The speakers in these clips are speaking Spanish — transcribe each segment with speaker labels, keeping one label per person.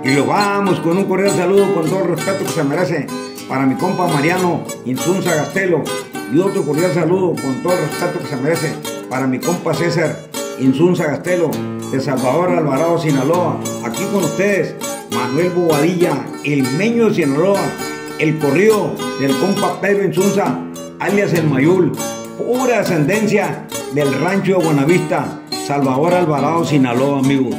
Speaker 1: Y lo vamos con un cordial saludo con todo el respeto que se merece para mi compa Mariano Insunza Gastelo. Y otro cordial saludo con todo el respeto que se merece para mi compa César Insunza Gastelo de Salvador Alvarado, Sinaloa. Aquí con ustedes, Manuel Bobadilla, el Meño de Sinaloa, el corrido del compa Pedro Insunza, alias el Mayul, pura ascendencia del rancho de Buenavista, Salvador Alvarado, Sinaloa, amigos.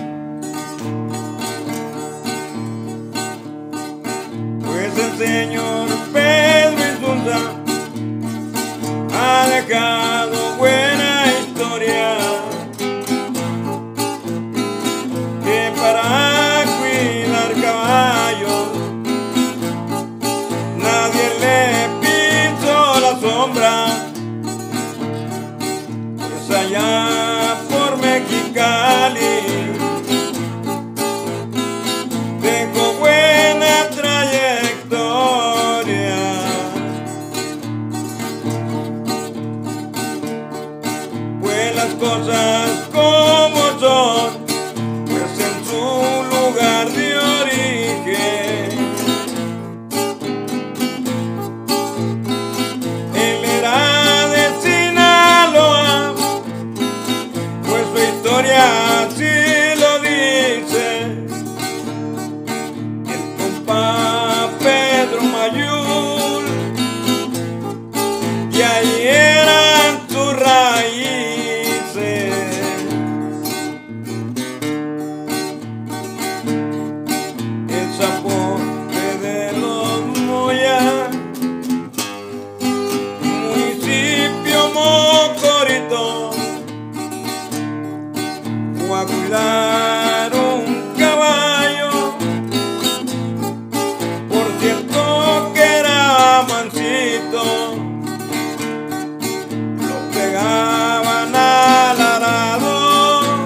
Speaker 2: Pues el señor Pedro Insunza ha dejado buena historia, que para cuidar caballos nadie le pisó la sombra. Pues allá por Mexicali tengo buena trayectoria, pues las cosas como son, pues en su lugar de origen él era de Sinaloa, pues su historia así lo dice. El compa Pedro Mayul, y ahí eran sus raíces. El zapote de los Moya, municipio Mocorito, fue a cuidar un caballo, por cierto que era mansito, lo pegaban al arado,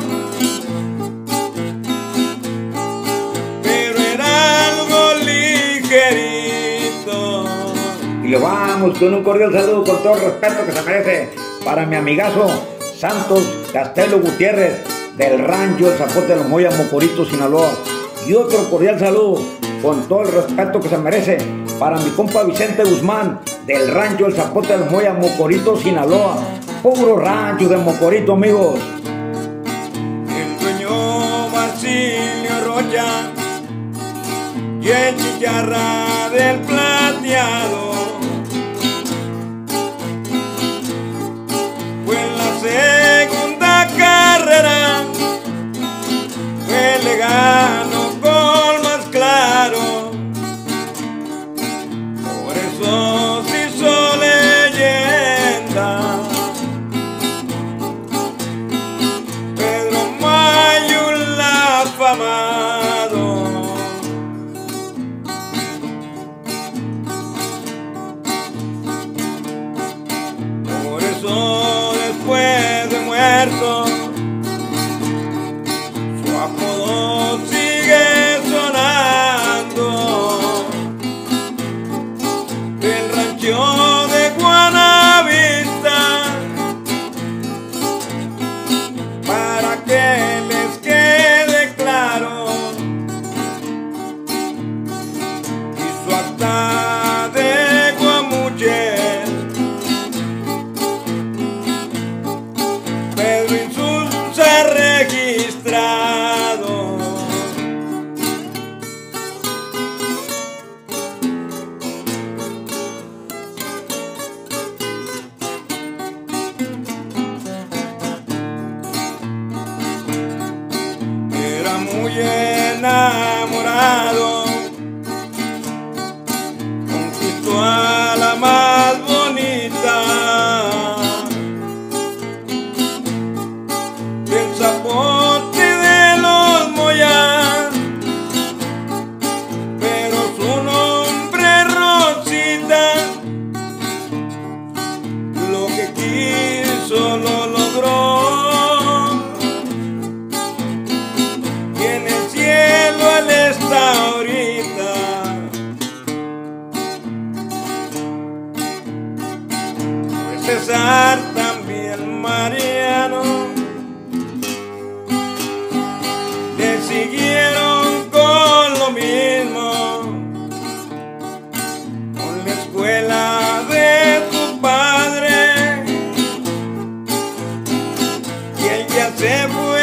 Speaker 2: pero era algo ligerito.
Speaker 1: Y lo vamos con un cordial saludo con todo el respeto que se merece para mi amigazo Santos Castelo Gutiérrez del rancho El Zapote de los Moya, Mocorito, Sinaloa. Y otro cordial saludo con todo el respeto que se merece para mi compa Vicente Guzmán del rancho El Zapote de los Moya, Mocorito, Sinaloa. Puro rancho de Mocorito, amigos.
Speaker 2: El dueño Basilio Rocha y el Chicharra del Plateado, fue en la segunda carrera, le ganó con más claro, por eso se hizo leyenda. Pedro Mayul afamado, por eso después de muerto su apodo sigue sonando. El rancho de Buenavista, para que les quede claro, y su acta de Guamuchil, Pedro Insunza registrado. Era muy enamorado, conquistó a la más bonita del Zapote de los Moya, pero su nombre Rosita, lo que quiso lo logró, y en el cielo se fue